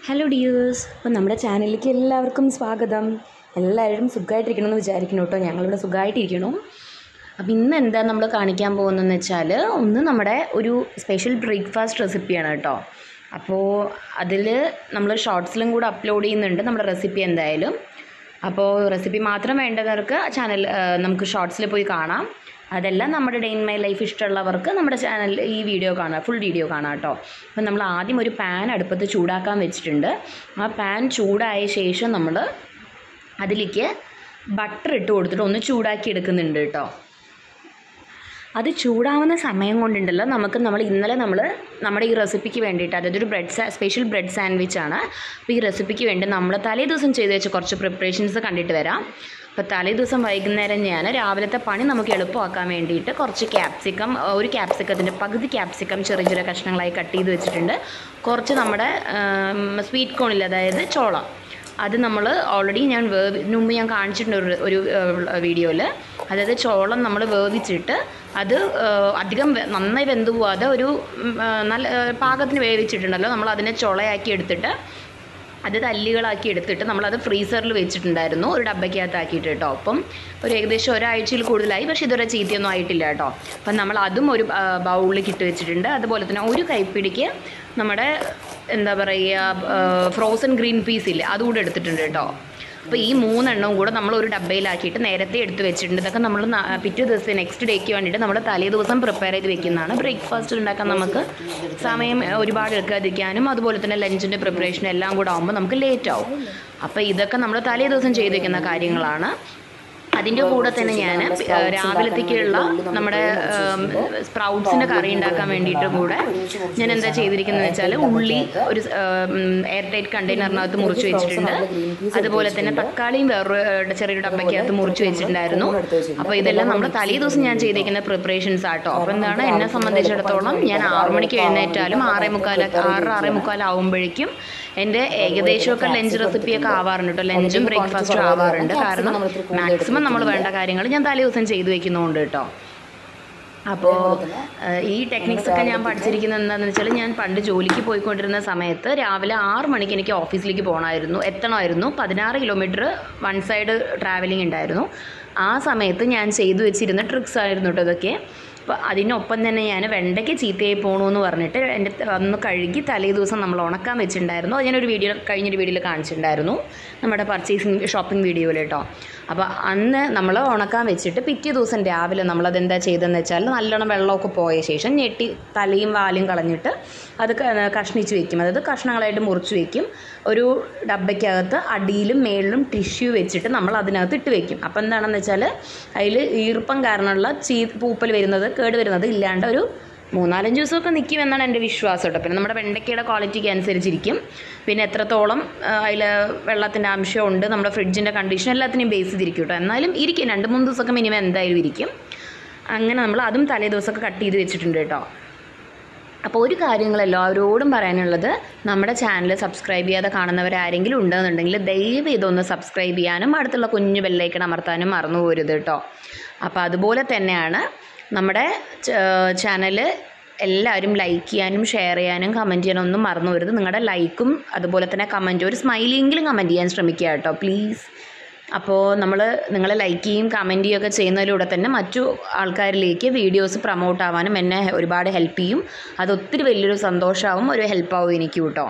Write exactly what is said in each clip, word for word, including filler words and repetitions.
Hello dears, അപ്പോൾ നമ്മുടെ ചാനലിലേക്ക് എല്ലാവർക്കും സ്വാഗതം. എല്ലാവരും സുഖമായിട്ടിരിക്കണമെന്ന് വിചാരിക്കണം കേട്ടോ. ഞങ്ങളിവിടെ സുഖമായിട്ടിരിക്കണം. അപ്പോൾ ഇന്ന് എന്താ നമ്മൾ കാണിക്കാൻ പോകുന്നതെന്ന് വെച്ചാൽ, ഒന്ന് നമ്മുടെ ഒരു സ്പെഷ്യൽ ബ്രേക്ക്ഫാസ്റ്റ് റെസിപ്പിയാണ് കേട്ടോ. അപ്പോൾ അതിൽ നമ്മൾ ഷോർട്സിലും കൂടെ അപ്ലോഡ് ചെയ്യുന്നുണ്ട് നമ്മുടെ റെസിപ്പി എന്തായാലും. അപ്പോൾ റെസിപ്പി മാത്രം വേണ്ടവർക്ക് ചാനൽ നമുക്ക് ഷോർട്സിൽ പോയി കാണാം. അതെല്ലാം നമ്മുടെ ഡേ ഇൻ മൈ ലൈഫ് ഇഷ്ടമുള്ളവർക്ക് നമ്മുടെ ചാനലിൽ ഈ വീഡിയോ കാണാം, ഫുൾ വീഡിയോ കാണാം കേട്ടോ. അപ്പം നമ്മൾ ആദ്യം ഒരു പാൻ അടുപ്പത്ത് ചൂടാക്കാൻ വെച്ചിട്ടുണ്ട്. ആ പാൻ ചൂടായ ശേഷം നമ്മൾ അതിലേക്ക് ബട്ടർ ഇട്ട് കൊടുത്തിട്ട് ഒന്ന് ചൂടാക്കി എടുക്കുന്നുണ്ട് കേട്ടോ. അത് ചൂടാവുന്ന സമയം കൊണ്ടുണ്ടല്ലോ നമുക്ക് നമ്മൾ ഇന്നലെ നമ്മൾ നമ്മുടെ ഈ റെസിപ്പിക്ക് വേണ്ടിയിട്ട്, അതായത് ഒരു ബ്രെഡ് സ്പെഷ്യൽ ബ്രെഡ് സാൻഡ്വിച്ചാണ്. അപ്പോൾ ഈ റെസിപ്പിക്ക് വേണ്ടി നമ്മൾ തലേ ദിവസം ചെയ്ത് വെച്ച കുറച്ച് പ്രിപ്പറേഷൻസ് കണ്ടിട്ട് വരാം. അപ്പോൾ തലേ ദിവസം വൈകുന്നേരം ഞാൻ രാവിലത്തെ പണി നമുക്ക് എളുപ്പമാക്കാൻ വേണ്ടിയിട്ട് കുറച്ച് ക്യാപ്സിക്കം, ഒരു ക്യാപ്സിക്കത്തിൻ്റെ പകുതി ക്യാപ്സിക്കം ചെറിയ ചെറിയ കഷ്ണങ്ങളായി കട്ട് ചെയ്ത് വെച്ചിട്ടുണ്ട്. കുറച്ച് നമ്മുടെ സ്വീറ്റ് കോണിൽ, അതായത് ചോളം, അത് നമ്മൾ ഓൾറെഡി ഞാൻ വേവ് മുമ്പ് ഞാൻ കാണിച്ചിട്ടുണ്ട് ഒരു ഒരു വീഡിയോയിൽ. അതായത് ചോളം നമ്മൾ വേവിച്ചിട്ട് അത് അധികം നന്നായി വെന്ത് പോവാതെ ഒരു നല്ല പാകത്തിന് വേവിച്ചിട്ടുണ്ടല്ലോ, നമ്മൾ അതിനെ ചുളയാക്കി എടുത്തിട്ട് അത് തല്ലികളാക്കി എടുത്തിട്ട് നമ്മളത് ഫ്രീസറിൽ വെച്ചിട്ടുണ്ടായിരുന്നു, ഒരു ഡബ്ബയ്ക്കകത്താക്കിയിട്ട് കേട്ടോ. അപ്പം ഒരു ഏകദേശം ഒരാഴ്ചയിൽ കൂടുതലായി, പക്ഷേ ഇതുവരെ ചീത്തയൊന്നും ആയിട്ടില്ല കേട്ടോ. അപ്പം നമ്മൾ അതും ഒരു ബൗളിൽ ഇട്ട് വെച്ചിട്ടുണ്ട്. അതുപോലെ തന്നെ ഒരു കൈപ്പിടിക്ക് നമ്മുടെ എന്താ പറയുക ഫ്രോസൺ ഗ്രീൻ പീസ് ഇല്ലേ, അതുകൂടെ എടുത്തിട്ടുണ്ട് കേട്ടോ. അപ്പോൾ ഈ മൂന്നെണ്ണവും കൂടെ നമ്മൾ ഒരു ഡബ്ബയിലാക്കിയിട്ട് നേരത്തെ എടുത്ത് വെച്ചിട്ടുണ്ട്. ഇതൊക്കെ നമ്മൾ പിറ്റേ ദിവസം നെക്സ്റ്റ് ഡേക്ക് വേണ്ടിയിട്ട് നമ്മൾ തലേ ദിവസം പ്രിപ്പയർ ചെയ്ത് വെക്കുന്നതാണ്. ബ്രേക്ക്ഫാസ്റ്റ് ഉണ്ടാക്കാൻ നമുക്ക് സമയം ഒരുപാട് എടുക്കാതിരിക്കാനും അതുപോലെ തന്നെ ലഞ്ചിൻ്റെ പ്രിപ്പറേഷൻ എല്ലാം കൂടെ ആകുമ്പോൾ നമുക്ക് ലേറ്റ് ആവും. അപ്പോൾ ഇതൊക്കെ നമ്മൾ തലേ ദിവസം ചെയ്ത് വെക്കുന്ന കാര്യങ്ങളാണ്. അതിൻ്റെ കൂടെ തന്നെ ഞാൻ രാവിലത്തേക്കുള്ള നമ്മുടെ സ്പ്രൗട്ട്സിൻ്റെ കറി ഉണ്ടാക്കാൻ വേണ്ടിയിട്ട് കൂടെ ഞാൻ എന്താ ചെയ്തിരിക്കുന്നത് വെച്ചാൽ, ഉള്ളി ഒരു എയർ ടൈറ്റ് കണ്ടെയ്നറിനകത്ത് മുറിച്ച് വെച്ചിട്ടുണ്ട്. അതുപോലെ തന്നെ തക്കാളിയും വേറൊരു ചെറിയൊരു ഡബ്ബയ്ക്കകത്ത് മുറിച്ച് വെച്ചിട്ടുണ്ടായിരുന്നു. അപ്പോൾ ഇതെല്ലാം നമ്മൾ തലേ ദിവസം ഞാൻ ചെയ്തിരിക്കുന്ന പ്രിപ്പറേഷൻസ് ആട്ടോ. അപ്പോൾ എന്താണ്, എന്നെ സംബന്ധിച്ചിടത്തോളം ഞാൻ ആറു മണിക്ക് എഴുന്നേറ്റാലും ആറേ മുക്കാൽ ആറ് ആറേ മുക്കാലാവുമ്പോഴേക്കും എൻ്റെ ഏകദേശമൊക്കെ ലഞ്ച് റെസിപ്പിയൊക്കെ ആവാറുണ്ട് കേട്ടോ. ലഞ്ചും ബ്രേക്ക്ഫാസ്റ്റും ആവാറുണ്ട്. കാരണം മാക്സിമം നമ്മൾ വേണ്ട കാര്യങ്ങൾ ഞാൻ തലേ ദിവസം ചെയ്തു വെക്കുന്നുണ്ട് കേട്ടോ. അപ്പോൾ ഈ ടെക്നിക്സ് ഒക്കെ ഞാൻ പഠിച്ചിരിക്കുന്നത് എന്താണെന്ന് വെച്ചാൽ, ഞാൻ പണ്ട് ജോലിക്ക് പോയിക്കൊണ്ടിരുന്ന സമയത്ത് രാവിലെ ആറ് മണിക്ക് എനിക്ക് ഓഫീസിലേക്ക് പോകണമായിരുന്നു എത്തണമായിരുന്നു പതിനാറ് കിലോമീറ്റർ വൺ സൈഡ് ട്രാവലിംഗ് ഉണ്ടായിരുന്നു. ആ സമയത്ത് ഞാൻ ചെയ്തു വെച്ചിരുന്ന ട്രിക്സ് ആയിരുന്നു കേട്ടോ ഇതൊക്കെ. അപ്പോൾ അതിനൊപ്പം തന്നെ ഞാൻ വെണ്ടയ്ക്ക് ചീത്തയായി പോകണമെന്ന് പറഞ്ഞിട്ട് എൻ്റെ ഒന്ന് കഴുകി തലേ ദിവസം നമ്മൾ ഉണക്കാൻ വെച്ചിട്ടുണ്ടായിരുന്നു. അത് ഞാനൊരു വീഡിയോ കഴിഞ്ഞൊരു വീഡിയോയിൽ കാണിച്ചിട്ടുണ്ടായിരുന്നു, നമ്മുടെ പർച്ചേസിങ് ഷോപ്പിംഗ് വീഡിയോയിൽ കേട്ടോ. അപ്പോൾ അന്ന് നമ്മൾ ഉണക്കാൻ വെച്ചിട്ട് പിറ്റേ ദിവസം രാവിലെ നമ്മളതെന്താ ചെയ്തതെന്ന് വെച്ചാൽ, നല്ലോണം വെള്ളമൊക്കെ പോയ ശേഷം ഞെട്ടി തലയും വാലും കളഞ്ഞിട്ട് അത് കഷ്ണിച്ച് വെക്കും. അതായത് കഷ്ണങ്ങളായിട്ട് മുറിച്ച് വെക്കും. ഒരു ഡബ്ബയ്ക്കകത്ത് അടിയിലും മേളിലും ടിഷ്യൂ വെച്ചിട്ട് നമ്മൾ അതിനകത്ത് ഇട്ട് വെക്കും. അപ്പോൾ എന്താണെന്ന് വെച്ചാൽ, അതിൽ ഈർപ്പം കാരണമുള്ള ചീ പൂപ്പൽ വരുന്നത് കേട് വരുന്നത് ഇല്ലാണ്ട് ഒരു മൂന്നാലഞ്ച് ദിവസമൊക്കെ നിൽക്കുമെന്നാണ് എൻ്റെ വിശ്വാസം കേട്ടോ. പിന്നെ നമ്മുടെ വെണ്ടയ്ക്കയുടെ ക്വാളിറ്റിക്ക് അനുസരിച്ചിരിക്കും, പിന്നെ എത്രത്തോളം അതിൽ വെള്ളത്തിൻ്റെ അംശമുണ്ട്, നമ്മുടെ ഫ്രിഡ്ജിൻ്റെ കണ്ടീഷൻ എല്ലാത്തിനെയും ബേസ് ചെയ്തിരിക്കും കേട്ടോ. എന്നാലും ഇരിക്കും, രണ്ട് മൂന്ന് ദിവസമൊക്കെ മിനിമം എന്തായാലും ഇരിക്കും. അങ്ങനെ നമ്മൾ അതും തലേ ദിവസമൊക്കെ കട്ട് ചെയ്ത് വെച്ചിട്ടുണ്ട് കേട്ടോ. അപ്പോൾ ഒരു കാര്യങ്ങൾ എല്ലാവരോടും പറയാനുള്ളത്, നമ്മുടെ ചാനൽ സബ്സ്ക്രൈബ് ചെയ്യാതെ കാണുന്നവരാരെങ്കിലും ഉണ്ടെന്നുണ്ടെങ്കിൽ ദയവ് ഇതൊന്ന് സബ്സ്ക്രൈബ് ചെയ്യാനും അടുത്തുള്ള കുഞ്ഞു ബെല്ലൈക്കൺ അമർത്താനും മറന്നു പോരുത് കേട്ടോ. അപ്പോൾ അതുപോലെ തന്നെയാണ് നമ്മുടെ ചാനൽ എല്ലാവരും ലൈക്ക് ചെയ്യാനും ഷെയർ ചെയ്യാനും കമൻറ്റ് ചെയ്യാനും ഒന്നും മറന്നു പോരുത്. നിങ്ങളുടെ ലൈക്കും അതുപോലെ തന്നെ കമൻറ്റും, ഒരു സ്മൈലിയെങ്കിലും കമൻറ്റ് ചെയ്യാൻ ശ്രമിക്കുക കേട്ടോ പ്ലീസ്. അപ്പോൾ നമ്മൾ നിങ്ങൾ ലൈക്ക് ചെയ്യും കമൻറ്റ് ചെയ്യുകയൊക്കെ ചെയ്യുന്നതിലൂടെ തന്നെ മറ്റു ആൾക്കാരിലേക്ക് വീഡിയോസ് പ്രൊമോട്ട് ആവാനും എന്നെ ഒരുപാട് ഹെൽപ്പ് ചെയ്യും. അതൊത്തിരി വലിയൊരു സന്തോഷമാവും, ഒരു ഹെൽപ്പാവും എനിക്ക് കേട്ടോ.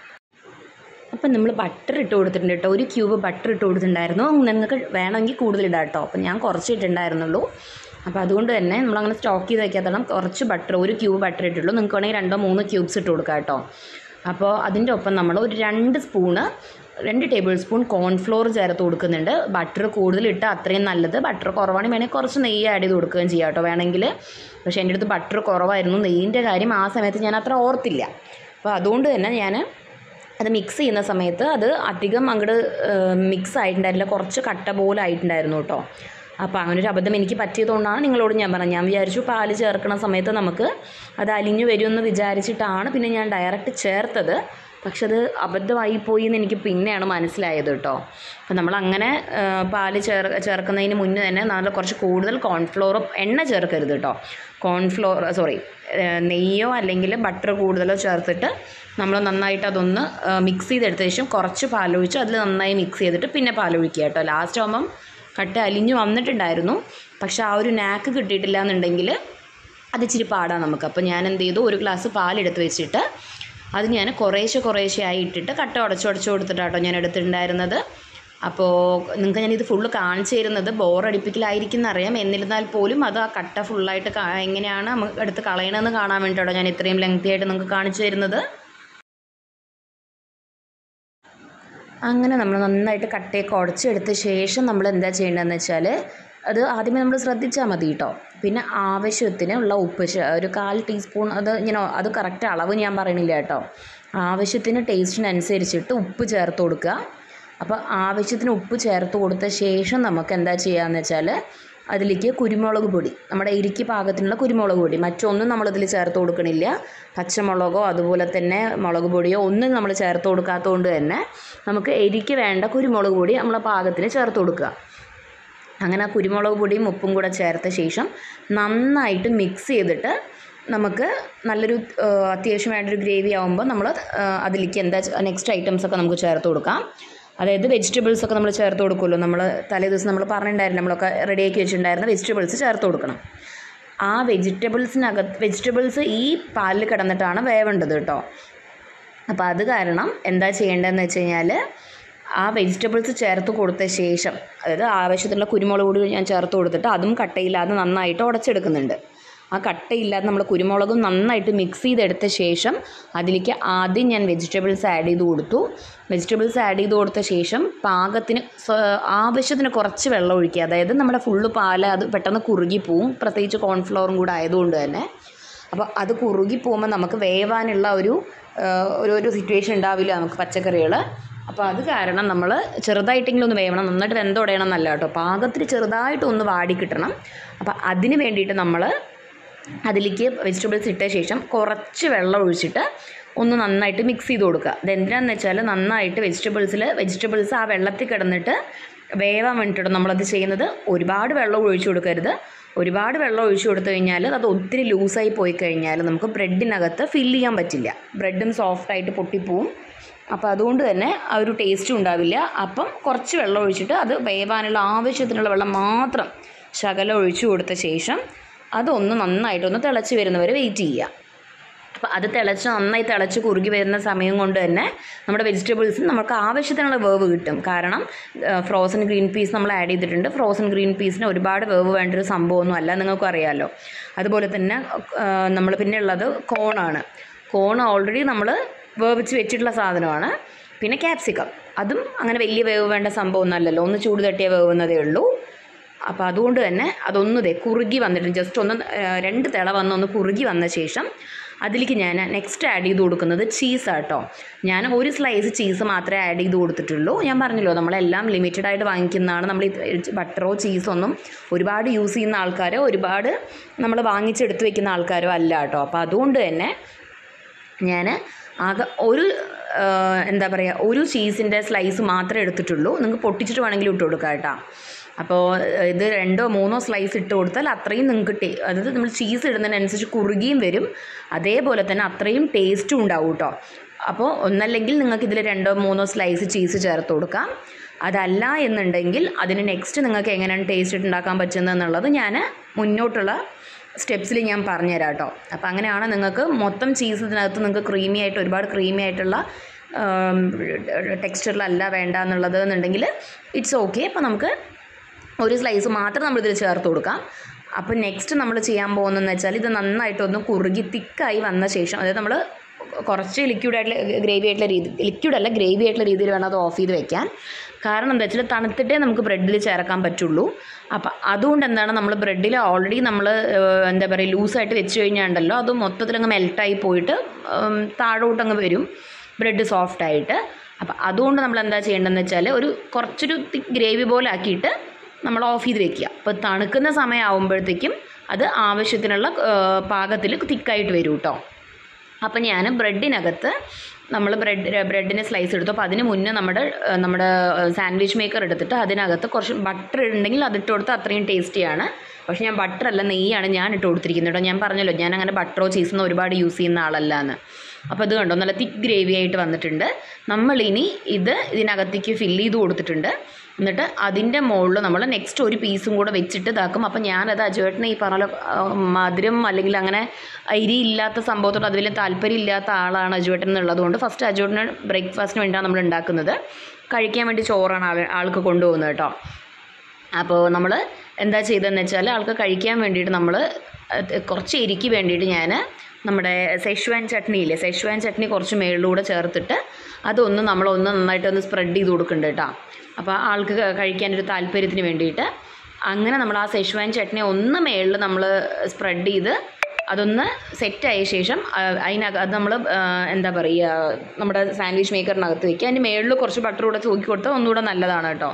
അപ്പം നമ്മൾ ബട്ടർ ഇട്ട് കൊടുത്തിട്ടുണ്ട് കേട്ടോ. ഒരു ക്യൂബ് ബട്ടർ ഇട്ട് കൊടുത്തിട്ടുണ്ടായിരുന്നു. നിങ്ങൾക്ക് വേണമെങ്കിൽ കൂടുതലിടാം കേട്ടോ. അപ്പം ഞാൻ കുറച്ച് ഇട്ടുണ്ടായിരുന്നുള്ളൂ. അപ്പോൾ അതുകൊണ്ട് തന്നെ നമ്മളങ്ങനെ സ്റ്റോക്ക് ചെയ്ത് വയ്ക്കാത്തതാണ് കുറച്ച് ബട്ടർ, ഒരു ക്യൂബ് ബട്ടർ ഇട്ടുള്ളൂ. നിങ്ങൾക്ക് വേണമെങ്കിൽ രണ്ടോ മൂന്നോ ക്യൂബ്സ് ഇട്ട് കൊടുക്കാം കേട്ടോ. അപ്പോൾ അതിൻ്റെ ഒപ്പം നമ്മൾ ഒരു രണ്ട് സ്പൂണ് രണ്ട് ടേബിൾ സ്പൂൺ കോൺഫ്ലോർ ചേർത്ത് കൊടുക്കുന്നുണ്ട്. ബട്ടർ കൂടുതലിട്ട് അത്രയും നല്ലത്. ബട്ടർ കുറവാണെങ്കിൽ വേണമെങ്കിൽ കുറച്ച് നെയ്യ് ആഡ് ചെയ്ത് കൊടുക്കുകയും ചെയ്യാം കേട്ടോ വേണമെങ്കിൽ. പക്ഷേ എൻ്റെ അടുത്ത് ബട്ടർ കുറവായിരുന്നു. നെയ്യിൻ്റെ കാര്യം ആ സമയത്ത് ഞാൻ അത്ര ഓർത്തില്ല. അപ്പോൾ അതുകൊണ്ട് തന്നെ ഞാൻ അത് മിക്സ് ചെയ്യുന്ന സമയത്ത് അത് അധികം അങ്ങോട്ട് മിക്സ് ആയിട്ടുണ്ടായിരുന്നില്ല, കുറച്ച് കട്ട പോലെ ആയിട്ടുണ്ടായിരുന്നു കേട്ടോ. അപ്പോൾ അങ്ങനെ ഒരു അബദ്ധം എനിക്ക് പറ്റിയതുകൊണ്ടാണ് നിങ്ങളോട് ഞാൻ പറഞ്ഞത്. ഞാൻ വിചാരിച്ചു പാല് ചേർക്കുന്ന സമയത്ത് നമുക്ക് അത് അലിഞ്ഞു വരുമെന്ന് വിചാരിച്ചിട്ടാണ് പിന്നെ ഞാൻ ഡയറക്റ്റ് ചേർത്തത്. പക്ഷെ അത് അബദ്ധമായിപ്പോയി എന്ന് എനിക്ക് പിന്നെയാണ് മനസ്സിലായത് കേട്ടോ. അപ്പോൾ നമ്മളങ്ങനെ പാല് ചേർ ചേർക്കുന്നതിന് മുന്നേ തന്നെ നല്ല കുറച്ച് കൂടുതൽ കോൺഫ്ലോറും എണ്ണ ചേർക്കരുത് കേട്ടോ. കോൺഫ്ലോർ സോറി നെയ്യോ അല്ലെങ്കിൽ ബട്ടർ കൂടുതലോ ചേർത്തിട്ട് നമ്മൾ നന്നായിട്ട് അതൊന്ന് മിക്സ് ചെയ്തെടുത്ത ശേഷം കുറച്ച് പാലൊഴിച്ച് അതിൽ നന്നായി മിക്സ് ചെയ്തിട്ട് പിന്നെ പാലൊഴിക്കുക കേട്ടോ. ലാസ്റ്റ് ആകുമ്പം കട്ട അലിഞ്ഞ് വന്നിട്ടുണ്ടായിരുന്നു, പക്ഷെ ആ ഒരു നാക്ക് കിട്ടിയിട്ടില്ല എന്നുണ്ടെങ്കിൽ അത് ഇച്ചിരി പാടാണ് നമുക്ക്. അപ്പോൾ ഞാൻ എന്ത് ചെയ്തു, ഒരു ഗ്ലാസ് പാലെടുത്ത് വെച്ചിട്ട് അത് ഞാൻ കുറേശ്ശെ കുറേശ്ശെ ആയി ഇട്ടിട്ട് കട്ട ഉടച്ചുടച്ച് കൊടുത്തിട്ടാട്ടോ ഞാൻ എടുത്തിട്ടുണ്ടായിരുന്നത്. അപ്പോൾ നിങ്ങൾക്ക് ഞാനിത് ഫുള്ള് കാണിച്ചു തരുന്നത് ബോറടിപ്പിക്കലായിരിക്കും എന്നറിയാം, എന്നിരുന്നാൽ പോലും അത് ആ കട്ട ഫുള്ളായിട്ട് എങ്ങനെയാണ് എടുത്ത് കളയണമെന്ന് കാണാൻ വേണ്ടിയിട്ടോ ഞാൻ ഇത്രയും ലെങ്തി ആയിട്ട് നിങ്ങൾക്ക് കാണിച്ചു തരുന്നത്. അങ്ങനെ നമ്മൾ നന്നായിട്ട് കട്ടയൊക്കെ ഉടച്ചെടുത്ത ശേഷം നമ്മൾ എന്താ ചെയ്യേണ്ടതെന്ന് വെച്ചാൽ അത് ആദ്യമേ നമ്മൾ ശ്രദ്ധിച്ചാൽ മതി കേട്ടോ. പിന്നെ ആവശ്യത്തിന് ഉള്ള ഉപ്പ് ഒരു കാൽ ടീസ്പൂൺ, അത് ഇങ്ങനെ അത് കറക്റ്റ് അളവ് ഞാൻ പറയണില്ല കേട്ടോ, ആവശ്യത്തിന് ടേസ്റ്റിനനുസരിച്ചിട്ട് ഉപ്പ് ചേർത്ത് കൊടുക്കുക. അപ്പോൾ ആവശ്യത്തിന് ഉപ്പ് ചേർത്ത് കൊടുത്ത ശേഷം നമുക്ക് എന്താ ചെയ്യുകയെന്ന് വെച്ചാൽ അതിലേക്ക് കുരുമുളക് പൊടി, നമ്മുടെ എരിക്ക് പാകത്തിനുള്ള കുരുമുളക് പൊടി, മറ്റൊന്നും നമ്മളതിൽ ചേർത്ത് കൊടുക്കണില്ല. പച്ചമുളകോ അതുപോലെ തന്നെ മുളക് പൊടിയോ ഒന്നും നമ്മൾ ചേർത്ത് കൊടുക്കാത്തതുകൊണ്ട് തന്നെ നമുക്ക് എരിക്ക് വേണ്ട കുരുമുളക് പൊടി നമ്മളെ പാകത്തിന് ചേർത്ത് കൊടുക്കുക. അങ്ങനെ ആ കുരുമുളക് പൊടിയും ഉപ്പും കൂടെ ചേർത്ത ശേഷം നന്നായിട്ട് മിക്സ് ചെയ്തിട്ട് നമുക്ക് നല്ലൊരു അത്യാവശ്യം വേണ്ടൊരു ഗ്രേവി ആകുമ്പോൾ നമ്മൾ അതിലേക്ക് എന്താ നെക്സ്റ്റ് ഐറ്റംസൊക്കെ നമുക്ക് ചേർത്ത് കൊടുക്കാം. അതായത് വെജിറ്റബിൾസൊക്കെ നമ്മൾ ചേർത്ത് കൊടുക്കുമല്ലോ, നമ്മൾ തലേ ദിവസം നമ്മൾ പറഞ്ഞിട്ടുണ്ടായിരുന്നു, നമ്മളൊക്കെ റെഡിയാക്കി വെച്ചിട്ടുണ്ടായിരുന്ന വെജിറ്റബിൾസ് ചേർത്ത് കൊടുക്കണം. ആ വെജിറ്റബിൾസിനകത്ത് വെജിറ്റബിൾസ് ഈ പാലിൽ കിടന്നിട്ടാണ് വേവേണ്ടത് കേട്ടോ. അപ്പോൾ അത് കാരണം എന്താ ചെയ്യേണ്ടതെന്ന് വെച്ച് കഴിഞ്ഞാൽ ആ വെജിറ്റബിൾസ് ചേർത്ത് കൊടുത്ത ശേഷം, അതായത് ആവശ്യത്തിനുള്ള കുരുമുളക് പൊടി ഞാൻ ചേർത്ത് കൊടുത്തിട്ട് അതും കട്ടയില്ലാതെ നന്നായിട്ട് ഉടച്ചെടുക്കുന്നുണ്ട്. ആ കട്ടയില്ലാതെ നമ്മൾ കുരുമുളകും നന്നായിട്ട് മിക്സ് ചെയ്തെടുത്ത ശേഷം അതിലേക്ക് ആദ്യം ഞാൻ വെജിറ്റബിൾസ് ആഡ് ചെയ്ത് കൊടുത്തു. വെജിറ്റബിൾസ് ആഡ് ചെയ്ത് കൊടുത്ത ശേഷം പാകത്തിന് ആവശ്യത്തിന് കുറച്ച് വെള്ളം ഒഴിക്കുക. അതായത് നമ്മുടെ ഫുള്ള് പാല് അത് പെട്ടെന്ന് കുറുകി പോവും, പ്രത്യേകിച്ച് കോൺഫ്ലവറും കൂടെ ആയതുകൊണ്ട് തന്നെ. അപ്പോൾ അത് കുറുകി പോകുമ്പോൾ നമുക്ക് വേവാനുള്ള ഒരു ഒരു സിറ്റുവേഷൻ ഉണ്ടാവില്ല നമുക്ക് പച്ചക്കറികൾ. അപ്പോൾ അത് കാരണം നമ്മൾ ചെറുതായിട്ടെങ്കിലും ഒന്ന് വേവണം, നന്നായിട്ട് വെന്തുടയണം എന്നല്ല കേട്ടോ, പാകത്തിന് ചെറുതായിട്ടൊന്ന് വാടി കിട്ടണം. അപ്പോൾ അതിന് വേണ്ടിയിട്ട് നമ്മൾ അതിലേക്ക് വെജിറ്റബിൾസ് ഇട്ട ശേഷം കുറച്ച് വെള്ളം ഒഴിച്ചിട്ട് ഒന്ന് നന്നായിട്ട് മിക്സ് ചെയ്ത് കൊടുക്കുക. അതെന്തിനാണെന്ന് വെച്ചാൽ നന്നായിട്ട് വെജിറ്റബിൾസിൽ വെജിറ്റബിൾസ് ആ വെള്ളത്തിൽ കിടന്നിട്ട് വേവാൻ വേണ്ടിയിട്ടാണ് നമ്മളത് ചെയ്യുന്നത്. ഒരുപാട് വെള്ളം ഒഴിച്ചു കൊടുക്കരുത്. ഒരുപാട് വെള്ളം ഒഴിച്ചു കൊടുത്തു കഴിഞ്ഞാൽ അത് ഒത്തിരി ലൂസായി പോയി കഴിഞ്ഞാൽ നമുക്ക് ബ്രെഡിനകത്ത് ഫില്ല് ചെയ്യാൻ പറ്റില്ല, ബ്രെഡും സോഫ്റ്റായിട്ട് പൊട്ടിപ്പോവും. അപ്പോൾ അതുകൊണ്ട് തന്നെ ആ ഒരു ടേസ്റ്റും ഉണ്ടാവില്ല. അപ്പം കുറച്ച് വെള്ളം ഒഴിച്ചിട്ട് അത് വേവാനുള്ള ആവശ്യത്തിനുള്ള വെള്ളം മാത്രം ശകലം ഒഴിച്ചു കൊടുത്ത ശേഷം അതൊന്ന് നന്നായിട്ടൊന്ന് തിളച്ച് വരുന്നവരെ വെയിറ്റ് ചെയ്യുക. അപ്പോൾ അത് തിളച്ച് നന്നായി തിളച്ച് കുറുകി വരുന്ന സമയം കൊണ്ട് തന്നെ നമ്മുടെ വെജിറ്റബിൾസിന് നമുക്ക് ആവശ്യത്തിനുള്ള വേവ് കിട്ടും. കാരണം ഫ്രോസൺ ഗ്രീൻ പീസ് നമ്മൾ ആഡ് ചെയ്തിട്ടുണ്ട്. ഫ്രോസൺ ഗ്രീൻ പീസിന് ഒരുപാട് വേവ് വേണ്ടൊരു സംഭവമൊന്നും അല്ല, നിങ്ങൾക്കും അറിയാമല്ലോ. അതുപോലെ തന്നെ നമ്മൾ പിന്നെ ഉള്ളത് കോണാണ്. കോൺ ഓൾറെഡി നമ്മൾ വേവിച്ച് വെച്ചിട്ടുള്ള സാധനമാണ്. പിന്നെ ക്യാപ്സിക്കം, അതും അങ്ങനെ വലിയ വേവ് വേണ്ട സംഭവമൊന്നും അല്ലല്ലോ, ഒന്ന് ചൂട് തട്ടിയ വേവുന്നതേ ഉള്ളൂ. അപ്പോൾ അതുകൊണ്ട് തന്നെ അതൊന്ന് ദേ കുറുകി വന്നിട്ട് ജസ്റ്റ് ഒന്ന് രണ്ട് തിള വന്ന് ഒന്ന് കുറുകി വന്ന ശേഷം അതിലേക്ക് ഞാൻ നെക്സ്റ്റ് ആഡ് ചെയ്ത് കൊടുക്കുന്നത് ചീസാട്ടോ. ഞാൻ ഒരു സ്ലൈസ് ചീസ് മാത്രമേ ആഡ് ചെയ്ത് കൊടുത്തിട്ടുള്ളൂ. ഞാൻ പറഞ്ഞല്ലോ നമ്മളെല്ലാം ലിമിറ്റഡ് ആയിട്ട് വാങ്ങിക്കുന്നതാണ്. നമ്മൾ ബട്ടറോ ചീസോ ഒന്നും ഒരുപാട് യൂസ് ചെയ്യുന്ന ആൾക്കാരോ ഒരുപാട് നമ്മൾ വാങ്ങിച്ചെടുത്ത് വെക്കുന്ന ആൾക്കാരോ അല്ല കേട്ടോ. അപ്പോൾ അതുകൊണ്ട് തന്നെ ഞാൻ ആകെ ഒരു എന്താ പറയുക ഒരു ചീസിൻ്റെ സ്ലൈസ് മാത്രമേ എടുത്തിട്ടുള്ളൂ. നിങ്ങൾക്ക് പൊട്ടിച്ചിട്ട് വേണമെങ്കിൽ ഇട്ട് കൊടുക്കാം കേട്ടോ. അപ്പോൾ ഇത് രണ്ടോ മൂന്നോ സ്ലൈസ് ഇട്ട് കൊടുത്താൽ അത്രയും നിങ്ങൾക്ക് ടേ അതായത് നമ്മൾ ചീസ് ഇടുന്നതിനനുസരിച്ച് കുറുകിയും വരും, അതേപോലെ തന്നെ അത്രയും ടേസ്റ്റും ഉണ്ടാവും കേട്ടോ. അപ്പോൾ ഒന്നല്ലെങ്കിൽ നിങ്ങൾക്ക് ഇതിൽ രണ്ടോ മൂന്നോ സ്ലൈസ് ചീസ് ചേർത്ത് കൊടുക്കാം. അതല്ല എന്നുണ്ടെങ്കിൽ അതിന് നെക്സ്റ്റ് നിങ്ങൾക്ക് എങ്ങനെയാണ് ടേസ്റ്റ് ഉണ്ടാക്കാൻ പറ്റുന്നത് എന്നുള്ളത് ഞാൻ മുന്നോട്ടുള്ള സ്റ്റെപ്സിൽ ഞാൻ പറഞ്ഞുതരാം കേട്ടോ. അപ്പോൾ അങ്ങനെയാണ് നിങ്ങൾക്ക് മൊത്തം ചീസ് ഇതിനകത്ത് നിങ്ങൾക്ക് ക്രീമി ആയിട്ട് ഒരുപാട് ക്രീമി ആയിട്ടുള്ള ടെക്സ്ചറിലല്ല വേണ്ട എന്നുള്ളത് എന്നുണ്ടെങ്കിൽ ഇറ്റ്സ് ഓക്കെ. അപ്പോൾ നമുക്ക് ഒരു സ്ലൈസ് മാത്രം നമ്മളിതിൽ ചേർത്ത് കൊടുക്കാം. അപ്പോൾ നെക്സ്റ്റ് നമ്മൾ ചെയ്യാൻ പോകുന്നതെന്ന് വെച്ചാൽ ഇത് നന്നായിട്ടൊന്ന് കുറുകി തിക്കായി വന്ന ശേഷം, അതായത് നമ്മൾ കുറച്ച് ലിക്വിഡായിട്ടുള്ള ഗ്രേവി ആയിട്ടുള്ള രീതി ലിക്വിഡല്ല ഗ്രേവി ആയിട്ടുള്ള രീതിയിൽ വേണം അത് ഓഫ് ചെയ്ത് വെക്കാൻ. കാരണം എന്താ വെച്ചാൽ തണുത്തിട്ടേ നമുക്ക് ബ്രെഡിൽ ചേർക്കാൻ പറ്റുള്ളൂ. അപ്പം അതുകൊണ്ട് എന്താണ് നമ്മൾ ബ്രെഡിൽ ഓൾറെഡി നമ്മൾ എന്താ പറയുക ലൂസായിട്ട് വെച്ച് കഴിഞ്ഞാണ്ടല്ലോ അത് മൊത്തത്തിലങ്ങ് മെൽട്ടായി പോയിട്ട് താഴോട്ടങ്ങ് വരും ബ്രെഡ് സോഫ്റ്റായിട്ട്. അപ്പം അതുകൊണ്ട് നമ്മൾ എന്താ ചെയ്യേണ്ടതെന്ന് വെച്ചാൽ ഒരു കുറച്ചൊരു ഗ്രേവി പോലെ ആക്കിയിട്ട് നമ്മൾ ഓഫ് ചെയ്ത് വെക്കുക. അപ്പോൾ തണുക്കുന്ന സമയമാകുമ്പോഴത്തേക്കും അത് ആവശ്യത്തിനുള്ള പാകത്തിൽ തിക്കായിട്ട് വരും കേട്ടോ. അപ്പം ഞാൻ ബ്രെഡിനകത്ത് നമ്മൾ ബ്രെഡ് ബ്രെഡിന് സ്ലൈസ് എടുത്തു. അപ്പോൾ അതിന് മുന്നേ നമ്മുടെ നമ്മുടെ സാൻഡ്വിച്ച് മേക്കർ എടുത്തിട്ട് അതിനകത്ത് കുറച്ച് ബട്ടർ ഉണ്ടെങ്കിൽ അതിട്ട് കൊടുത്താൽ അത്രയും ടേസ്റ്റിയാണ്. പക്ഷേ ഞാൻ ബട്ടറല്ല നെയ്യാണ് ഞാൻ ഇട്ട് കൊടുത്തിരിക്കുന്നത് കേട്ടോ. ഞാൻ പറഞ്ഞല്ലോ ഞാൻ അങ്ങനെ ബട്ടറോ ചീസൊന്നും ഒരുപാട് യൂസ് ചെയ്യുന്ന ആളല്ല എന്ന്. അപ്പോൾ ഇത് കണ്ടോ നല്ല തിക്ക് ഗ്രേവി ആയിട്ട് വന്നിട്ടുണ്ട്. നമ്മളിനി ഇത് ഇതിനകത്തേക്ക് ഫില്ല് ചെയ്ത് കൊടുത്തിട്ടുണ്ട്. എന്നിട്ട് അതിൻ്റെ മുകളിൽ നമ്മൾ നെക്സ്റ്റ് ഒരു പീസും കൂടെ വെച്ചിട്ട് ഇതാക്കും. അപ്പോൾ ഞാനത് അജുവേട്ടന് ഈ പറഞ്ഞ മധുരം അല്ലെങ്കിൽ അങ്ങനെ അരി ഇല്ലാത്ത സംഭവത്തോട് അത് വലിയ താല്പര്യം ഇല്ലാത്ത ആളാണ് അജുവേട്ടൻ എന്നുള്ളത് കൊണ്ട് ഫസ്റ്റ് അജുവേട്ടന് ബ്രേക്ക്ഫാസ്റ്റിന് വേണ്ടിയാണ് നമ്മൾ ഉണ്ടാക്കുന്നത്. കഴിക്കാൻ വേണ്ടി ചോറാണ് ആൾ ആൾക്ക് കൊണ്ടുപോകുന്നത് കേട്ടോ. അപ്പോൾ നമ്മൾ എന്താ ചെയ്തതെന്ന് വെച്ചാൽ ആൾക്ക് കഴിക്കാൻ വേണ്ടിയിട്ട് നമ്മൾ കുറച്ച് എരിക്ക് വേണ്ടിയിട്ട് ഞാൻ നമ്മുടെ സെഷ്വാൻ ചട്നി ഇല്ലേ, സെഷ്വാൻ ചട്നി കുറച്ച് മേളിലൂടെ ചേർത്തിട്ട് അതൊന്ന് നമ്മളൊന്ന് നന്നായിട്ടൊന്ന് സ്പ്രെഡ് ചെയ്ത് കൊടുക്കുന്നുണ്ട് കേട്ടോ. അപ്പോൾ ആൾക്ക് കഴിക്കാനൊരു താല്പര്യത്തിന് വേണ്ടിയിട്ട് അങ്ങനെ നമ്മൾ ആ സെഷ്വാൻ ചട്നി ഒന്ന് മേളിൽ നമ്മൾ സ്പ്രെഡ് ചെയ്ത് അതൊന്ന് സെറ്റായ ശേഷം അതിനകത്ത് അത് നമ്മൾ എന്താ പറയുക നമ്മുടെ സാൻഡ്വിച്ച് മേക്കറിനകത്ത് വയ്ക്കുക. അതിൻ്റെ മേളിൽ കുറച്ച് ബട്ടർ കൂടെ തൂക്കി കൊടുത്താൽ ഒന്നുകൂടെ നല്ലതാണ് കേട്ടോ.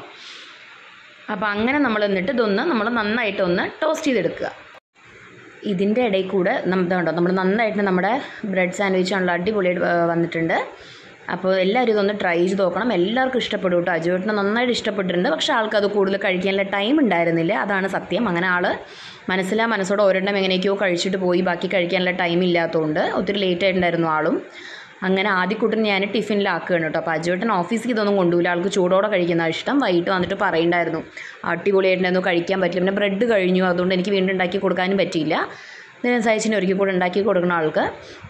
അപ്പോൾ അങ്ങനെ നമ്മൾ എന്നിട്ട് ഇതൊന്ന് നമ്മൾ നന്നായിട്ടൊന്ന് ടോസ്റ്റ് ചെയ്തെടുക്കുക. ഇതിൻ്റെ ഇടയിൽ കൂടെ നമ്മളുണ്ടോ നമ്മൾ നന്നായിട്ട് നമ്മുടെ ബ്രെഡ് സാൻഡ്വിച്ച് ആണല്ലോ അടിപൊളിയായിട്ട് വന്നിട്ടുണ്ട്. അപ്പോൾ എല്ലാവരും ഇതൊന്ന് ട്രൈ ചെയ്ത് നോക്കണം. എല്ലാവർക്കും ഇഷ്ടപ്പെടും കേട്ടോ. അജുവേട്ടന് നന്നായിട്ട് ഇഷ്ടപ്പെട്ടിട്ടുണ്ട്. പക്ഷേ ആൾക്ക് അത് കൂടുതൽ കഴിക്കാനുള്ള ടൈം ഉണ്ടായിരുന്നില്ല, അതാണ് സത്യം. അങ്ങനെ ആൾ മനസ്സിലാ മനസ്സോടെ ഒരെണ്ണം എങ്ങനെയൊക്കെയോ കഴിച്ചിട്ട് പോയി, ബാക്കി കഴിക്കാനുള്ള ടൈം ഇല്ലാത്തതുകൊണ്ട് ഒത്തിരി ലേറ്റ് ആയിട്ടുണ്ടായിരുന്നു ആളും. അങ്ങനെ ആദ്യക്കൂട്ടൻ ഞാൻ ടിഫിനിലാക്കുകയാണ് കേട്ടോ. അപ്പോൾ അജുവേട്ടൻ ഓഫീസിൽ ഇതൊന്നും കൊണ്ടുപോയില്ല, ആൾക്ക് ചൂടോടെ കഴിക്കുന്ന ഇഷ്ടം. വൈകിട്ട് വന്നിട്ട് പറയുണ്ടായിരുന്നു അടിപൊളിയായിട്ടുണ്ടായിരുന്നു, കഴിക്കാൻ പറ്റില്ല. പിന്നെ ബ്രെഡ് കഴിഞ്ഞു, അതുകൊണ്ട് എനിക്ക് വീണ്ടും ഉണ്ടാക്കി കൊടുക്കാനും പറ്റിയില്ല. സഹിച്ചിന് ഒരിക്കൽ കൂടെ ഉണ്ടാക്കി കൊടുക്കണം ആൾക്ക്.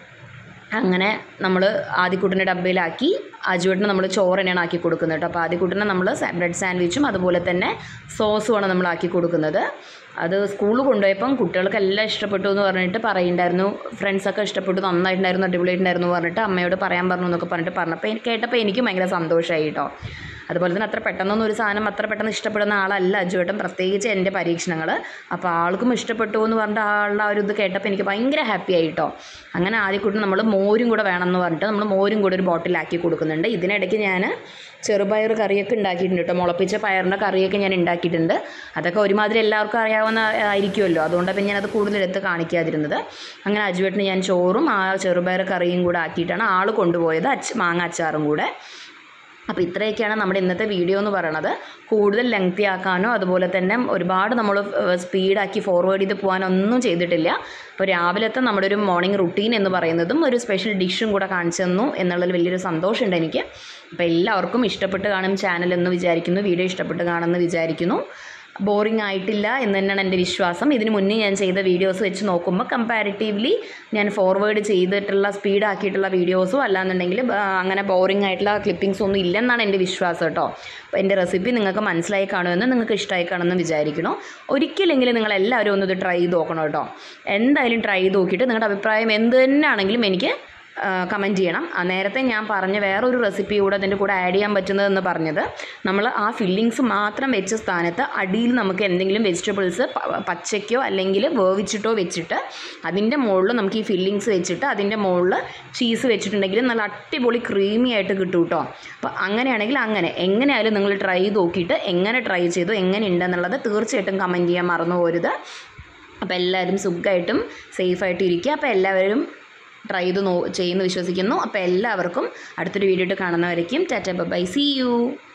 അങ്ങനെ നമ്മൾ ആദ്യക്കൂട്ടിൻ്റെ ഡബ്ബയിലാക്കി അജുവേട്ടന് നമ്മൾ ചോറ് തന്നെയാണ് ആക്കി കൊടുക്കുന്നത് കേട്ടോ. അപ്പോൾ ആദ്യക്കൂട്ടിനെ നമ്മൾ ബ്രെഡ് സാൻഡ്വിച്ചും അതുപോലെ തന്നെ സോസുമാണ് നമ്മൾ ആക്കി കൊടുക്കുന്നത്. അത് സ്കൂളിൽ കൊണ്ടുപോയപ്പം കുട്ടികൾക്ക് എല്ലാം ഇഷ്ടപ്പെട്ടു എന്ന് പറഞ്ഞിട്ട് പറയുന്നുണ്ടായിരുന്നു. ഫ്രണ്ട്സൊക്കെ ഇഷ്ടപ്പെട്ടു, നന്നായിട്ടുണ്ടായിരുന്നു, അടിപൊളിയായിട്ടുണ്ടായിരുന്നു പറഞ്ഞിട്ട് അമ്മയോട് പറയാൻ പറഞ്ഞു എന്നൊക്കെ പറഞ്ഞിട്ട് പറഞ്ഞപ്പോൾ എനിക്ക് കേട്ടപ്പോൾ എനിക്കും ഭയങ്കര സന്തോഷമായി കേട്ടോ. അതുപോലെ തന്നെ അത്ര പെട്ടെന്നൊന്നും ഒരു സാധനം അത്ര പെട്ടെന്ന് ഇഷ്ടപ്പെടുന്ന ആളല്ല അജുവേട്ടൻ, പ്രത്യേകിച്ച് എൻ്റെ പരീക്ഷണങ്ങൾ. അപ്പോൾ ആൾക്കും ഇഷ്ടപ്പെട്ടു എന്ന് പറഞ്ഞിട്ട് ആളുടെ ആ ഒരു ഇത് കേട്ടപ്പോൾ എനിക്ക് ഭയങ്കര ഹാപ്പി ആയിട്ടോ. അങ്ങനെ ആദ്യക്കൂട്ടി നമ്മൾ മോരും കൂടെ വേണമെന്ന് പറഞ്ഞിട്ട് നമ്മൾ മോരും കൂടെ ഒരു ബോട്ടിലാക്കി കൊടുക്കുന്നുണ്ട്. ഇതിനിടയ്ക്ക് ഞാൻ ചെറുപയർ കറിയൊക്കെ ഉണ്ടാക്കിയിട്ടുണ്ട് കേട്ടോ. മുളപ്പിച്ച പയറിൻ്റെ കറിയൊക്കെ ഞാൻ ഉണ്ടാക്കിയിട്ടുണ്ട്. അതൊക്കെ ഒരുമാതിരി എല്ലാവർക്കും അറിയാവുന്ന ആയിരിക്കുമല്ലോ, അതുകൊണ്ടാണ് പിന്നെ ഞാനത് കൂടുതലെടുത്ത് കാണിക്കാതിരുന്നത്. അങ്ങനെ അജുവേട്ടന് ഞാൻ ചോറും ആ ചെറുപയർ കറിയും കൂടെ ആക്കിയിട്ടാണ് ആൾ കൊണ്ടുപോയത്, അച്ച് മാങ്ങ അച്ചാറും കൂടെ. അപ്പോൾ ഇത്രയൊക്കെയാണ് നമ്മുടെ ഇന്നത്തെ വീഡിയോ എന്ന് പറയണത്. കൂടുതൽ ലെങ്തി ആക്കാനോ അതുപോലെ തന്നെ ഒരുപാട് നമ്മൾ സ്പീഡാക്കി ഫോർവേഡ് ചെയ്ത് പോകാനോ ഒന്നും ചെയ്തിട്ടില്ല. അപ്പോൾ രാവിലത്തെ നമ്മുടെ ഒരു മോർണിംഗ് റുട്ടീൻ എന്ന് പറയുന്നതും ഒരു സ്പെഷ്യൽ ഡിഷും കൂടെ കാണിച്ചു തന്നു എന്നുള്ളതിൽ വലിയൊരു സന്തോഷമുണ്ട് എനിക്ക്. അപ്പോൾ എല്ലാവർക്കും ഇഷ്ടപ്പെട്ട് കാണും ചാനൽ എന്ന് വിചാരിക്കുന്നു, വീഡിയോ ഇഷ്ടപ്പെട്ട് കാണുമെന്ന് വിചാരിക്കുന്നു. ബോറിംഗ് ആയിട്ടില്ല എന്ന് തന്നെയാണ് എൻ്റെ വിശ്വാസം. ഇതിന് മുന്നേ ഞാൻ ചെയ്ത വീഡിയോസ് വെച്ച് നോക്കുമ്പോൾ കമ്പാരിറ്റീവ്ലി ഞാൻ ഫോർവേഡ് ചെയ്തിട്ടുള്ള സ്പീഡാക്കിയിട്ടുള്ള വീഡിയോസും അല്ലാന്നുണ്ടെങ്കിൽ അങ്ങനെ ബോറിംഗ് ആയിട്ടുള്ള ക്ലിപ്പിങ്സ് ഒന്നും ഇല്ലെന്നാണ് എൻ്റെ വിശ്വാസം കേട്ടോ. അപ്പോൾ എൻ്റെ റെസിപ്പി നിങ്ങൾക്ക് മനസ്സിലായി കാണുമെന്ന്, നിങ്ങൾക്ക് ഇഷ്ടമായി കാണുമെന്ന് വിചാരിക്കണം. ഒരിക്കലെങ്കിലും നിങ്ങളെല്ലാവരും ഒന്ന് ഇത് ട്രൈ ചെയ്ത് നോക്കണം കേട്ടോ. എന്തായാലും ട്രൈ ചെയ്ത് നോക്കിയിട്ട് നിങ്ങളുടെ അഭിപ്രായം എന്ത് തന്നെയാണെങ്കിലും എനിക്ക് കമൻറ്റ് ചെയ്യണം. നേരത്തെ ഞാൻ പറഞ്ഞ വേറൊരു റെസിപ്പി കൂടെ അതിൻ്റെ കൂടെ ആഡ് ചെയ്യാൻ പറ്റുന്നതെന്ന് പറഞ്ഞത് നമ്മൾ ആ ഫില്ലിങ്സ് മാത്രം വെച്ച സ്ഥാനത്ത് അടിയിൽ നമുക്ക് എന്തെങ്കിലും വെജിറ്റബിൾസ് പച്ചയ്ക്കോ അല്ലെങ്കിൽ വേവിച്ചിട്ടോ വെച്ചിട്ട് അതിൻ്റെ മുകളിൽ നമുക്ക് ഈ ഫില്ലിങ്സ് വെച്ചിട്ട് അതിൻ്റെ മുകളിൽ ചീസ് വെച്ചിട്ടുണ്ടെങ്കിൽ നല്ല അടിപൊളി ക്രീമി ആയിട്ട് കിട്ടും കേട്ടോ. അപ്പോൾ അങ്ങനെയാണെങ്കിൽ അങ്ങനെ എങ്ങനെയായാലും നിങ്ങൾ ട്രൈ ചെയ്ത് നോക്കിയിട്ട് എങ്ങനെ ട്രൈ ചെയ്തു എങ്ങനെ ഉണ്ടെന്നുള്ളത് തീർച്ചയായിട്ടും കമൻറ്റ് ചെയ്യാൻ മറന്നു പോരുത്. അപ്പോൾ എല്ലാവരും സുഖമായിട്ടും സേഫായിട്ടും ഇരിക്കുക. അപ്പോൾ എല്ലാവരും ട്രൈ ചെയ്ത് നോ ചെയ്യുന്നു വിശ്വസിക്കുന്നു. അപ്പോൾ എല്ലാവർക്കും അടുത്തൊരു വീഡിയോ ഇട്ട് കാണുന്നവരേക്കും ടാറ്റ ബൈ, സീ യു.